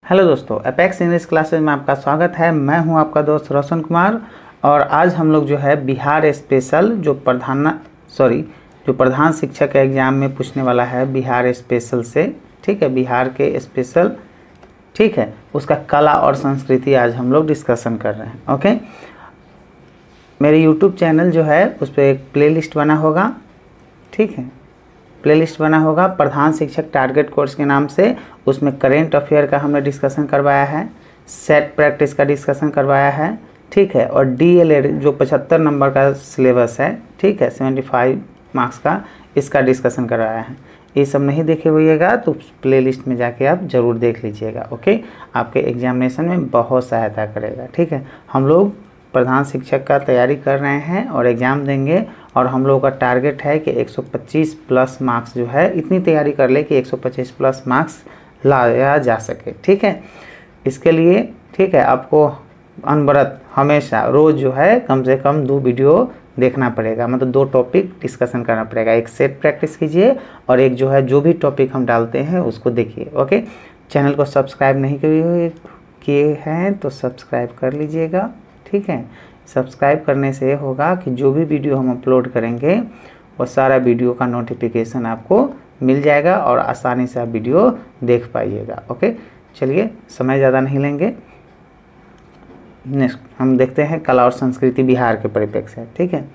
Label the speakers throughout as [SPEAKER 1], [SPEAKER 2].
[SPEAKER 1] Hello दोस्तों, apex English classes में आपका स्वागत है। मैं हूं आपका दोस्त रोशन कुमार और आज हम लोग जो है बिहार स्पेशल जो प्रधान शिक्षक के एग्ज़ाम में पूछने वाला है बिहार स्पेशल से, ठीक है, बिहार के स्पेशल, ठीक है, उसका कला और संस्कृति आज हम लोग डिस्कशन कर रहे हैं। ओके, मेरे यूट्यूब चैनल जो है उस पर एक प्लेलिस्ट बना होगा, ठीक है, प्लेलिस्ट बना होगा प्रधान शिक्षक टारगेट कोर्स के नाम से। उसमें करेंट अफेयर का हमने डिस्कशन करवाया है, सेट प्रैक्टिस का डिस्कशन करवाया है, ठीक है, और DLED जो 75 नंबर का सिलेबस है, ठीक है, 75 मार्क्स का, इसका डिस्कशन करवाया है। ये सब नहीं देखे हुएगा तो प्लेलिस्ट में जाके आप ज़रूर देख लीजिएगा। ओके, आपके एग्जामिनेशन में बहुत सहायता करेगा, ठीक है। हम लोग प्रधान शिक्षक का तैयारी कर रहे हैं और एग्ज़ाम देंगे और हम लोगों का टारगेट है कि 125 प्लस मार्क्स जो है, इतनी तैयारी कर ले कि 125 प्लस मार्क्स लाया जा सके, ठीक है। इसके लिए, ठीक है, आपको अनवरत हमेशा रोज़ जो है कम से कम 2 वीडियो देखना पड़ेगा, मतलब 2 टॉपिक डिस्कशन करना पड़ेगा। एक सेट प्रैक्टिस कीजिए और एक जो है जो भी टॉपिक हम डालते हैं उसको देखिए। ओके, चैनल को सब्सक्राइब नहीं किए हैं तो सब्सक्राइब कर लीजिएगा, ठीक है। सब्सक्राइब करने से होगा कि जो भी वीडियो हम अपलोड करेंगे वो सारा वीडियो का नोटिफिकेशन आपको मिल जाएगा और आसानी से आप वीडियो देख पाइएगा। ओके, चलिए समय ज़्यादा नहीं लेंगे, नेक्स्ट हम देखते हैं कला और संस्कृति बिहार के परिप्रेक्ष्य से, ठीक है।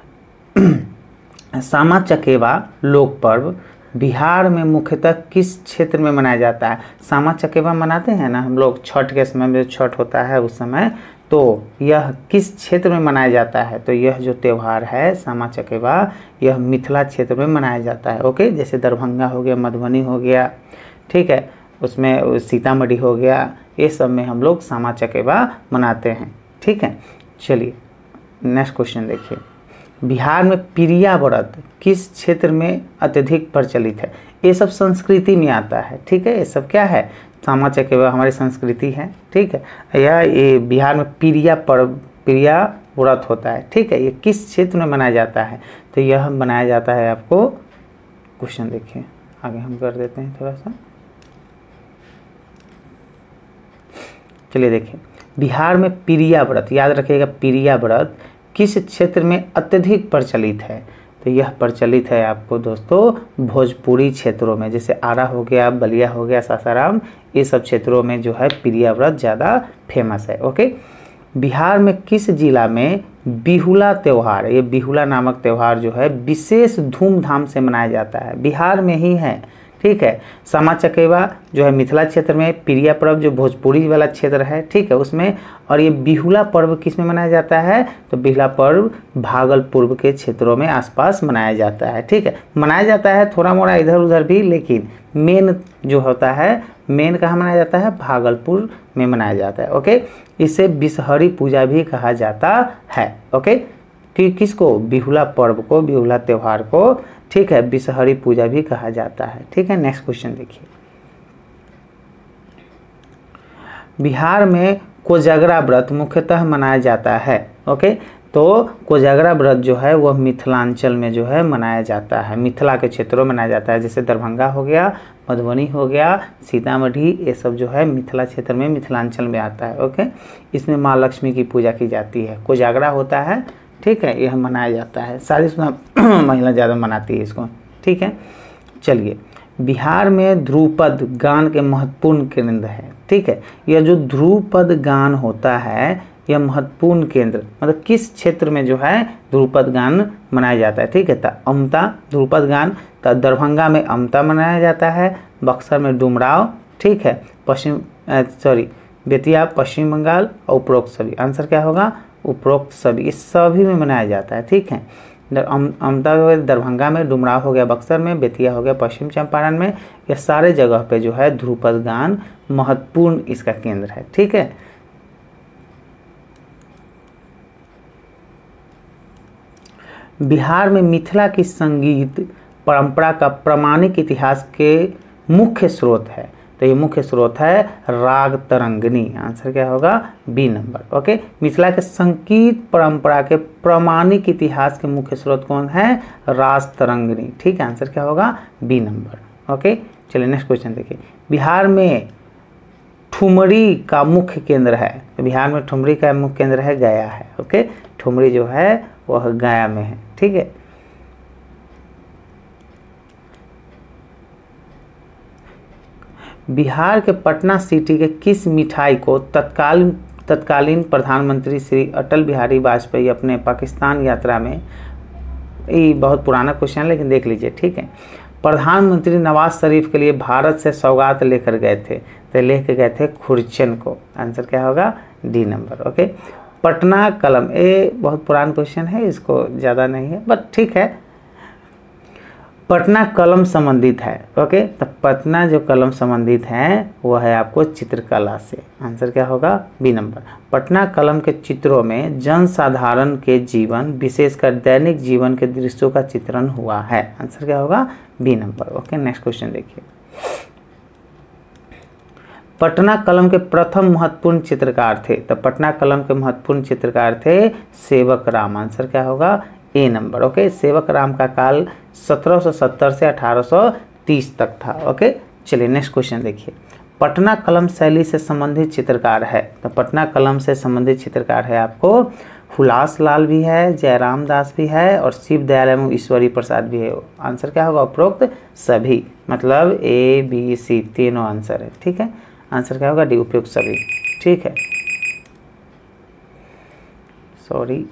[SPEAKER 1] सामा चकेवा लोक पर्व बिहार में मुख्यतः किस क्षेत्र में मनाया जाता है? सामा चकेवा मनाते हैं ना हम लोग छठ के समय में, छठ होता है उस समय, तो यह किस क्षेत्र में मनाया जाता है? तो यह जो त्यौहार है सामा चकेवा, यह मिथिला क्षेत्र में मनाया जाता है। ओके, जैसे दरभंगा हो गया, मधुबनी हो गया, ठीक है, उसमें सीतामढ़ी हो गया, ये सब में हम लोग सामा चकेवा मनाते हैं, ठीक है। चलिए नेक्स्ट क्वेश्चन देखिए, बिहार में पिरिया व्रत किस क्षेत्र में अत्यधिक प्रचलित है? ये सब संस्कृति में आता है, ठीक है, ये सब क्या है? सामा चकेवा हमारी संस्कृति है, ठीक है। ये बिहार में पिरिया व्रत होता है, ठीक है। ये किस क्षेत्र में मनाया जाता है? तो यह मनाया जाता है, आपको क्वेश्चन देखिए, आगे हम कर देते हैं थोड़ा सा। चलिए देखिए, बिहार में पिरिया व्रत, याद रखिएगा, पिरिया व्रत किस क्षेत्र में अत्यधिक प्रचलित है? तो यह प्रचलित है आपको दोस्तों भोजपुरी क्षेत्रों में, जैसे आरा हो गया, बलिया हो गया, सासाराम, ये सब क्षेत्रों में जो है पिरिया व्रत ज़्यादा फेमस है। ओके, बिहार में किस जिला में बिहुला त्यौहार, ये बिहुला नामक त्यौहार जो है विशेष धूमधाम से मनाया जाता है? बिहार में ही है, ठीक है। सामा चकेवा जो है मिथिला क्षेत्र में, पिरिया पर्व जो भोजपुरी वाला क्षेत्र है, ठीक है, उसमें, और ये बिहुला पर्व किस में मनाया जाता है? तो बिहुला पर्व भागलपुर के क्षेत्रों में आसपास मनाया जाता है, ठीक है। मनाया जाता है थोड़ा मोड़ा इधर उधर भी, लेकिन मेन जो होता है, मेन कहाँ मनाया जाता है? भागलपुर में मनाया जाता है। ओके, इसे बिसहरी पूजा भी कहा जाता है। ओके, कि किसको? बिहुला पर्व को, बिहुला त्यौहार को, ठीक है, बिसहरी पूजा भी कहा जाता है, ठीक है। नेक्स्ट क्वेश्चन देखिए, बिहार में कोजागरा व्रत मुख्यतः मनाया जाता है। ओके, तो कोजागरा व्रत जो है वह मिथिलांचल में जो है मनाया जाता है, मिथिला के क्षेत्रों में मनाया जाता है, जैसे दरभंगा हो गया, मधुबनी हो गया, सीतामढ़ी, ये सब जो है मिथिला क्षेत्र में, मिथिलांचल में आता है। ओके, इसमें माँ लक्ष्मी की पूजा की जाती है, कोजागरा होता है, ठीक है, यह मनाया जाता है, सारी महिला ज़्यादा मनाती है इसको, ठीक है। चलिए, बिहार में ध्रुपद गान के महत्वपूर्ण केंद्र है, ठीक है। यह जो ध्रुपद गान होता है, यह महत्वपूर्ण केंद्र मतलब किस क्षेत्र में जो है ध्रुपद गान मनाया जाता है, ठीक है। तो अमता ध्रुपद गान, तो दरभंगा में अमता मनाया जाता है, बक्सर में डुमराव, ठीक है, बेतिया पश्चिम बंगाल, और उपरोक्त सभी, आंसर क्या होगा? उपरोक्त सभी, इस सभी में मनाया जाता है, ठीक है। अमता दरभंगा में, डुमराव हो गया बक्सर में, बेतिया हो गया पश्चिम चंपारण में, ये सारे जगह पे जो है ध्रुपद गान महत्वपूर्ण इसका केंद्र है, ठीक है। बिहार में मिथिला की संगीत परंपरा का प्रामाणिक इतिहास के मुख्य स्रोत है, तो ये मुख्य स्रोत है राग तरंगिणी, आंसर क्या होगा? B number. ओके, मिथिला के संगीत परंपरा के प्रामाणिक इतिहास के मुख्य स्रोत कौन है? राग तरंगिणी, ठीक है, आंसर क्या होगा? B number. ओके, चलिए नेक्स्ट क्वेश्चन देखिए, बिहार में ठुमरी का मुख्य केंद्र है? तो बिहार में ठुमरी का मुख्य केंद्र है गया है। ओके, ठुमरी जो है वह गया में है। ठीक है, बिहार के पटना सिटी के किस मिठाई को तत्कालीन प्रधानमंत्री श्री अटल बिहारी वाजपेयी अपने पाकिस्तान यात्रा में, ये बहुत पुराना क्वेश्चन है लेकिन देख लीजिए। ठीक है, प्रधानमंत्री नवाज शरीफ के लिए भारत से सौगात लेकर गए थे, तो लेकर गए थे खुरचन को। आंसर क्या होगा? D number. ओके, पटना कलम, ये बहुत पुराना क्वेश्चन है, इसको ज़्यादा नहीं है बट ठीक है। पटना कलम संबंधित है। ओके, तो पटना जो कलम संबंधित है वो है आपको चित्रकला से। आंसर क्या होगा? B number. पटना कलम के चित्रों में जनसाधारण के जीवन, विशेषकर दैनिक जीवन के दृश्यों का चित्रण हुआ है। आंसर क्या होगा? B number. Okay, next question देखिए। पटना कलम के प्रथम महत्वपूर्ण चित्रकार थे, तो पटना कलम के महत्वपूर्ण चित्रकार थे सेवक राम। आंसर क्या होगा? ए नंबर। ओके, सेवक राम का काल 1770 से 1830 तक था। ओके, चलिए नेक्स्ट क्वेश्चन देखिए। पटना कलम शैली से संबंधित चित्रकार है, तो पटना कलम से संबंधित चित्रकार है आपको हुलास लाल भी है, जयराम दास भी है और शिव दयाल एवं ईश्वरी प्रसाद भी है। आंसर क्या होगा? उपरोक्त सभी, मतलब ए बी सी तीनों आंसर है। ठीक है, आंसर क्या होगा? डी, उपयुक्त सभी। ठीक है, सॉरी।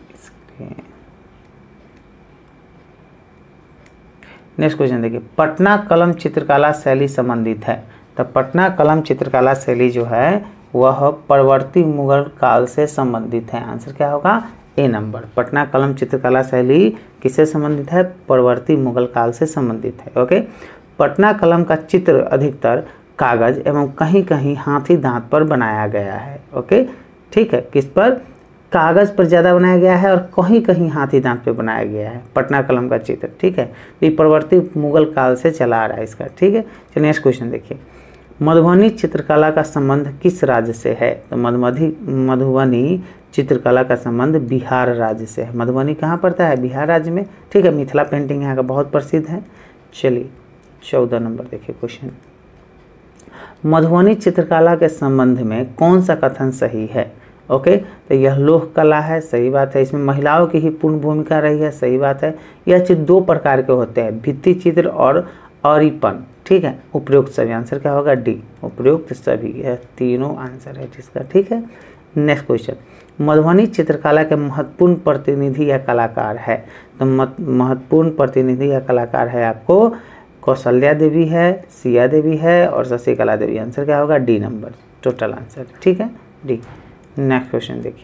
[SPEAKER 1] नेक्स्ट क्वेश्चन देखिए। पटना कलम चित्रकला शैली संबंधित है, तो पटना कलम चित्रकला शैली जो है वह परवर्ती मुगल काल से संबंधित है। आंसर क्या होगा? ए नंबर। पटना कलम चित्रकला शैली किससे संबंधित है? परवर्ती मुगल काल से संबंधित है। ओके, पटना कलम का चित्र अधिकतर कागज एवं कहीं कहीं हाथी दांत पर बनाया गया है। ओके, ठीक है, किस पर? कागज पर ज़्यादा बनाया गया है और कहीं कहीं हाथी दांत पे बनाया गया है पटना कलम का चित्र। ठीक है, ये परवर्ती मुगल काल से चला आ रहा है इसका। ठीक है, चलिए नेक्स्ट क्वेश्चन देखिए। मधुबनी चित्रकला का संबंध किस राज्य से है? तो मधुबनी चित्रकला का संबंध बिहार राज्य से है। मधुबनी कहाँ पड़ता है? बिहार राज्य में। ठीक है, मिथिला पेंटिंग यहाँ का बहुत प्रसिद्ध है। चलिए 14 नंबर देखिए क्वेश्चन। मधुबनी चित्रकला के संबंध में कौन सा कथन सही है? ओके, तो यह लोक कला है, सही बात है। इसमें महिलाओं की ही पूर्ण भूमिका रही है, सही बात है। यह चित्र दो प्रकार के होते हैं, भित्ति चित्र और औरीपन। ठीक है, उपयुक्त सभी। आंसर क्या होगा? डी, उपयुक्त सभी। यह तीनों आंसर है जिसका। ठीक है, नेक्स्ट क्वेश्चन। मधुबनी चित्रकला के महत्वपूर्ण प्रतिनिधि या कलाकार है, तो महत्वपूर्ण प्रतिनिधि या कलाकार है आपको कौशल्या देवी है, सिया देवी है और शशिकला देवी। आंसर क्या होगा? D number, total answer. ठीक है, डी। नेक्स्ट क्वेश्चन देखिए।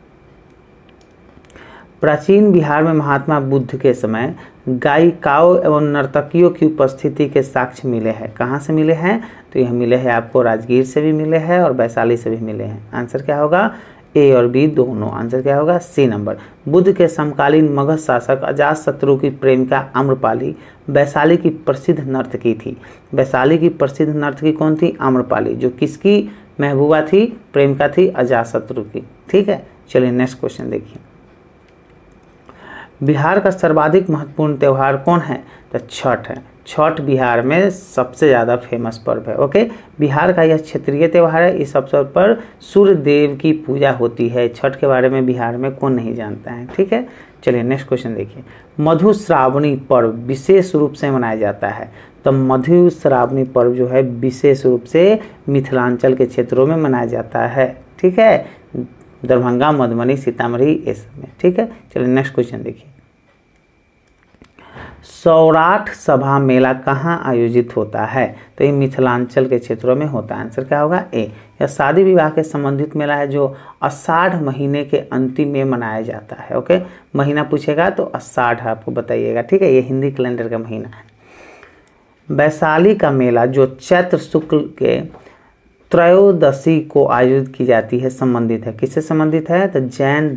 [SPEAKER 1] प्राचीन बिहार में महात्मा बुद्ध के समय गायिकाओं एवं नर्तकियों की उपस्थिति के साक्ष्य मिले हैं। कहाँ से मिले हैं? तो यह मिले हैं आपको राजगीर से भी मिले हैं और वैशाली से भी मिले हैं। आंसर क्या होगा? ए और बी दोनों। आंसर क्या होगा? सी नंबर। बुद्ध के समकालीन मगध शासक अजातशत्रु की प्रेमिका आम्रपाली वैशाली की प्रसिद्ध नर्तकी थी। वैशाली की प्रसिद्ध नर्तकी कौन थी? आम्रपाली, जो किसकी महबूबा थी? प्रेमिका थी अजातशत्रु की। ठीक है, चलिए नेक्स्ट क्वेश्चन देखिए। बिहार का सर्वाधिक महत्वपूर्ण त्यौहार कौन है? तो छठ है। छठ बिहार में सबसे ज़्यादा फेमस पर्व है। ओके, बिहार का यह क्षेत्रीय त्यौहार है। इस अवसर पर सूर्य देव की पूजा होती है। छठ के बारे में बिहार में कौन नहीं जानता है? ठीक है, चलिए नेक्स्ट क्वेश्चन देखिए। मधु श्रावणी पर्व विशेष रूप से मनाया जाता है, तो मधु श्रावणी पर्व जो है विशेष रूप से मिथिलांचल के क्षेत्रों में मनाया जाता है। ठीक है, दरभंगा, मधुबनी, सीतामढ़ी, ये सब में। ठीक है, चलिए नेक्स्ट क्वेश्चन देखिए। सौराठ सभा मेला कहाँ आयोजित होता है? तो ये मिथिलांचल के क्षेत्रों में होता है। आंसर क्या होगा? ए। यह शादी विवाह के संबंधित मेला है जो आषाढ़ महीने के अंतिम में मनाया जाता है। ओके, महीना पूछेगा तो आषाढ़ आपको बताइएगा। ठीक है, ये हिंदी कैलेंडर का महीना है। वैशाली का मेला जो चैत्र शुक्ल के त्रयोदशी को आयोजित की जाती है, संबंधित है। किससे संबंधित है? तो जैन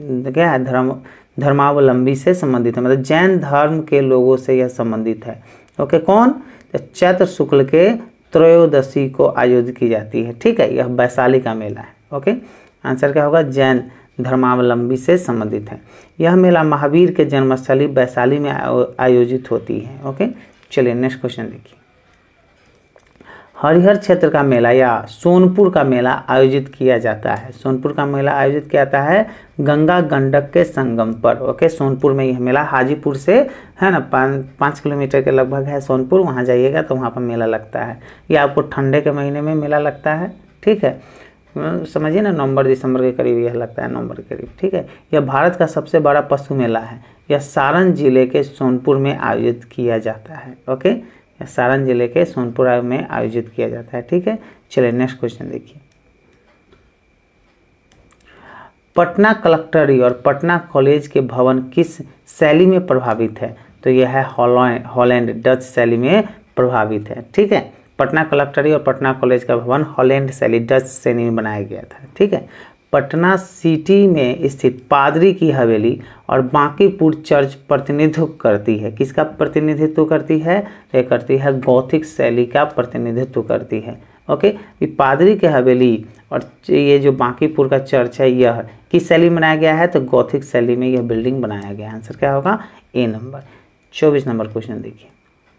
[SPEAKER 1] धर्मावलंबी से संबंधित है, मतलब जैन धर्म के लोगों से यह संबंधित है। ओके, कौन? तो चैत्र शुक्ल के त्रयोदशी को आयोजित की जाती है। ठीक है, यह वैशाली का मेला है। ओके, आंसर क्या होगा? जैन धर्मावलंबी से संबंधित है। यह मेला महावीर के जन्मस्थली वैशाली में आयोजित होती है। ओके, चलिए नेक्स्ट क्वेश्चन देखिए। हरिहर क्षेत्र का मेला या सोनपुर का मेला आयोजित किया जाता है। सोनपुर का मेला आयोजित किया जाता है गंगा गंडक के संगम पर। ओके, सोनपुर में यह मेला हाजीपुर से है ना 5 किलोमीटर के लगभग है सोनपुर, वहाँ जाइएगा तो वहाँ पर मेला लगता है। ये आपको ठंडे के महीने में मेला लगता है, ठीक है, समझिए ना, नवंबर दिसंबर के करीब यह लगता है, नवंबर के करीब, ठीक है। यह भारत का सबसे बड़ा पशु मेला है। यह सारण जिले के सोनपुर में आयोजित किया जाता है। ओके, यह सारण जिले के सोनपुर में आयोजित किया जाता है, ठीक है। चलिए नेक्स्ट क्वेश्चन देखिए। पटना कलेक्टरी और पटना कॉलेज के भवन किस शैली में प्रभावित है? तो यह है हॉलैंड डच शैली में प्रभावित है, ठीक है। पटना कलेक्टरी और पटना कॉलेज का भवन हॉलैंड शैली डच शैली में बनाया गया था, ठीक है। पटना सिटी में स्थित पादरी की हवेली और बांकीपुर चर्च प्रतिनिधित्व करती है। किसका प्रतिनिधित्व करती है? ये करती है गौथिक शैली का प्रतिनिधित्व करती है। ओके, ये पादरी की हवेली और ये जो बांकीपुर का चर्च है यह किस शैली में बनाया गया है? तो गौथिक शैली में यह बिल्डिंग बनाया गया है। आंसर क्या होगा? ए नंबर। 24 नंबर क्वेश्चन देखिए।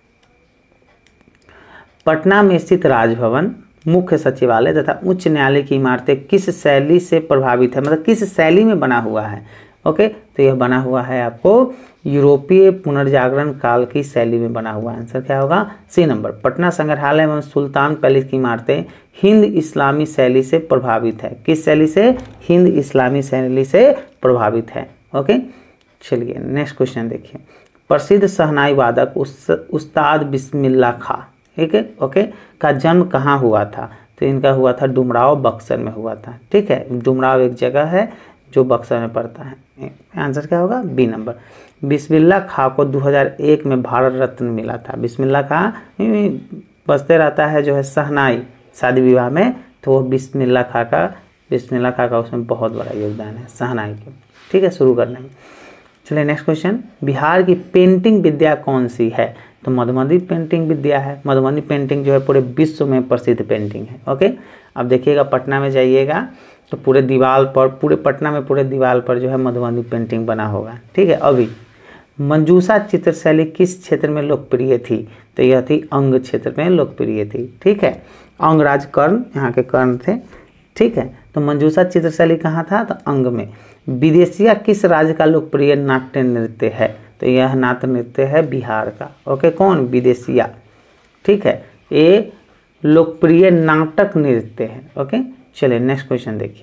[SPEAKER 1] पटना में स्थित राजभवन, मुख्य सचिवालय तथा उच्च न्यायालय की इमारतें किस शैली से प्रभावित है? मतलब किस शैली में बना हुआ है? ओके, तो यह बना हुआ है आपको यूरोपीय पुनर्जागरण काल की शैली में बना हुआ है। आंसर क्या होगा? सी नंबर। पटना संग्रहालय एवं सुल्तान पैलेस की इमारतें हिंद इस्लामी शैली से प्रभावित है। किस शैली से? हिंद इस्लामी शैली से प्रभावित है। ओके, चलिए नेक्स्ट क्वेश्चन देखिए। प्रसिद्ध शहनाई वादक उस्ताद बिस्मिल्लाह खां, ठीक है, ओके, का जन्म कहाँ हुआ था? तो इनका हुआ था डुमराव, बक्सर में हुआ था, ठीक है। डुमराव एक जगह है जो बक्सर में पड़ता है। आंसर क्या होगा? B number. बिस्मिल्लाह खां को 2001 में भारत रत्न मिला था। बिस्मिल्लाह खां बजते रहता है जो है शहनाई शादी विवाह में, तो वो बिस्मिल्लाह खां का उसमें बहुत बड़ा योगदान है शहनाई के, ठीक है, शुरू करने में। चलिए नेक्स्ट क्वेश्चन। बिहार की पेंटिंग विद्या कौन सी है? तो मधुबनी पेंटिंग विद्या है। मधुबनी पेंटिंग जो है पूरे विश्व में प्रसिद्ध पेंटिंग है। ओके, अब देखिएगा पटना में जाइएगा तो पूरे दीवार पर, पूरे पटना में पूरे दीवार पर जो है मधुबनी पेंटिंग बना होगा, ठीक है। अभी मंजूषा चित्र शैली किस क्षेत्र में लोकप्रिय थी? तो यह थी अंग क्षेत्र में लोकप्रिय थी, ठीक है। अंगराज कर्ण यहाँ के कर्ण थे, ठीक है। तो मंजूषा चित्र शैली कहाँ था? तो अंग में। विदेशिया किस राज्य का लोकप्रिय नाट्य नृत्य है? तो यह नाट्य नृत्य है बिहार का। ओके, कौन? विदेशिया, ठीक है। ये लोकप्रिय नाटक नृत्य है। ओके, चलिए नेक्स्ट क्वेश्चन देखिए।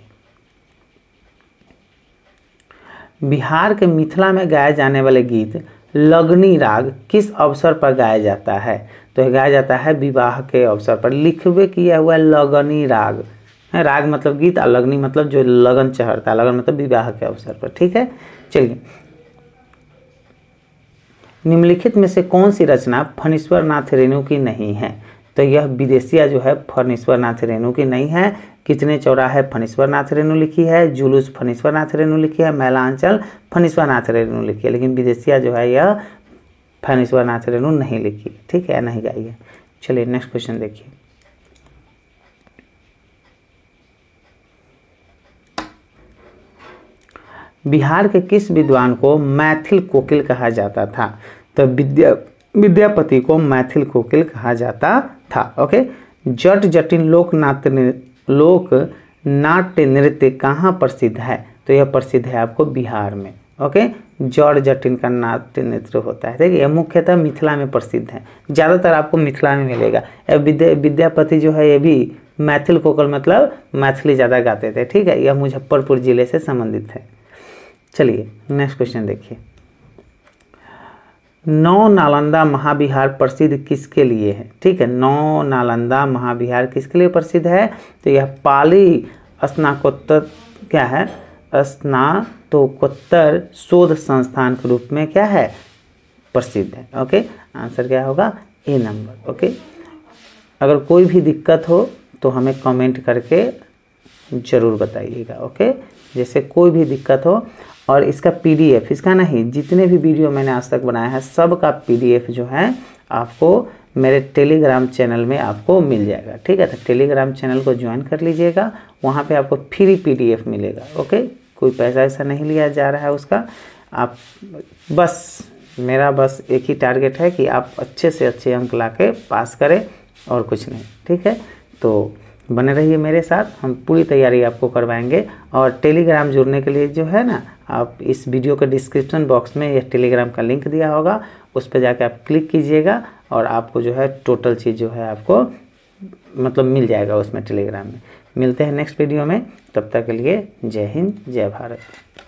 [SPEAKER 1] बिहार के मिथिला में गाए जाने वाले गीत लगनी राग किस अवसर पर गाया जाता है? तो यह गाया जाता है विवाह के अवसर पर। लिखवे किया हुआ लगनी राग है, राग मतलब गीत और लगनी मतलब जो लगन चढ़ता है, लगन मतलब विवाह के अवसर पर, ठीक है। चलिए, निम्नलिखित में से कौन सी रचना फणीश्वर नाथ रेणु की नहीं है? तो यह विदेशिया जो है फणीश्वर नाथ रेणु की नहीं है। कितने चौराहे फणीश्वर नाथ रेणु लिखी है, जुलूस फणीश्वर नाथ रेणु लिखी है, मैलांचल फणीश्वर नाथ रेणु लिखी है, लेकिन विदेशिया जो है यह फणीश्वर नाथ रेणु नहीं लिखी, ठीक है, नहीं गाई है। चलिए नेक्स्ट क्वेश्चन देखिए। बिहार के किस विद्वान को मैथिल कोकिल कहा जाता था? तो विद्यापति को मैथिल कोकिल कहा जाता था। ओके, जट जटिन लोक नाट्य नृत्य कहाँ प्रसिद्ध है? तो यह प्रसिद्ध है आपको बिहार में। ओके, जट जटिन का नाट्य नृत्य होता है, ठीक है। यह मुख्यतः मिथिला में प्रसिद्ध है, ज़्यादातर आपको मिथिला में मिलेगा। विद्यापति जो है ये भी मैथिल कोकिल मतलब मैथिली ज़्यादा गाते थे, ठीक है। यह मुजफ्फरपुर जिले से संबंधित है। चलिए नेक्स्ट क्वेश्चन देखिए। नौ नालंदा महाविहार प्रसिद्ध किसके लिए है? ठीक है, नौ नालंदा महाविहार किसके लिए प्रसिद्ध है? तो यह पाली स्नातकोत्तर क्या है? स्नातकोत्तर शोध संस्थान के रूप में क्या है? प्रसिद्ध है। ओके, आंसर क्या होगा? ए नंबर। ओके, अगर कोई भी दिक्कत हो तो हमें कमेंट करके ज़रूर बताइएगा। ओके, जैसे कोई भी दिक्कत हो, और इसका पीडीएफ, इसका नहीं, जितने भी वीडियो मैंने आज तक बनाया है सब का पीडीएफ जो है आपको मेरे टेलीग्राम चैनल में आपको मिल जाएगा, ठीक है। तो टेलीग्राम चैनल को ज्वाइन कर लीजिएगा, वहाँ पे आपको फ्री पीडीएफ मिलेगा। ओके, कोई पैसा ऐसा नहीं लिया जा रहा है उसका। आप बस, मेरा बस एक ही टारगेट है कि आप अच्छे से अच्छे अंक ला के पास करें, और कुछ नहीं, ठीक है। तो बने रहिए मेरे साथ, हम पूरी तैयारी आपको करवाएंगे। और टेलीग्राम जुड़ने के लिए जो है ना, आप इस वीडियो के डिस्क्रिप्शन बॉक्स में यह टेलीग्राम का लिंक दिया होगा, उस पर जाके आप क्लिक कीजिएगा और आपको जो है टोटल चीज़ जो है आपको मतलब मिल जाएगा उसमें टेलीग्राम में। मिलते हैं नेक्स्ट वीडियो में, तब तक के लिए जय हिंद जय भारत।